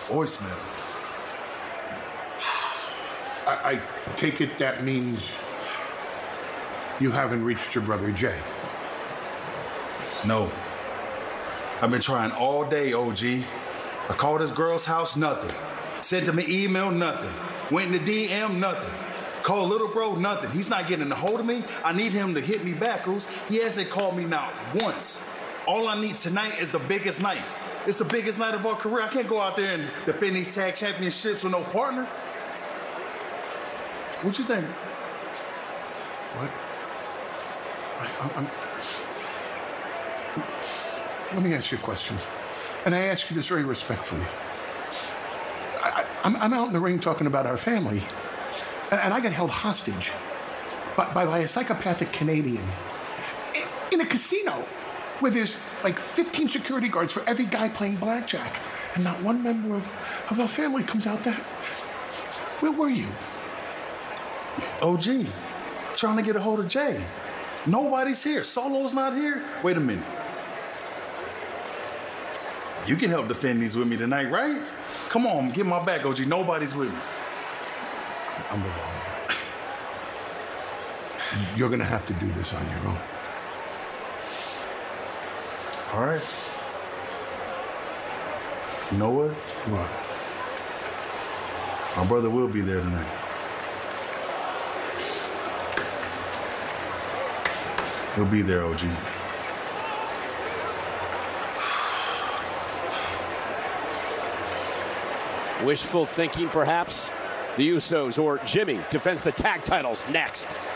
Voicemail. I take it that means you haven't reached your brother Jay. No. I've been trying all day, OG. I called his girl's house, nothing. Sent him an email, nothing. Went in the DM, nothing. Called little bro, nothing. He's not getting a hold of me. I need him to hit me back, Cruz. He hasn't called me not once. All I need tonight is the biggest night. It's the biggest night of our career. I can't go out there and defend these tag championships with no partner. What you think? What? Let me ask you a question. And I ask you this very respectfully. I'm out in the ring talking about our family, and I got held hostage by a psychopathic Canadian in a casino where there's like 15 security guards for every guy playing blackjack, and not one member of our family comes out there. Where were you? OG, trying to get a hold of Jay. Nobody's here. Solo's not here. Wait a minute. You can help defend these with me tonight, right? Come on, get my back, OG. Nobody's with me. I'm the wrong guy. You're going to have to do this on your own. All right. You know what? What? My brother will be there tonight. He'll be there, OG. Wishful thinking, perhaps? The Usos or Jimmy defends the tag titles next.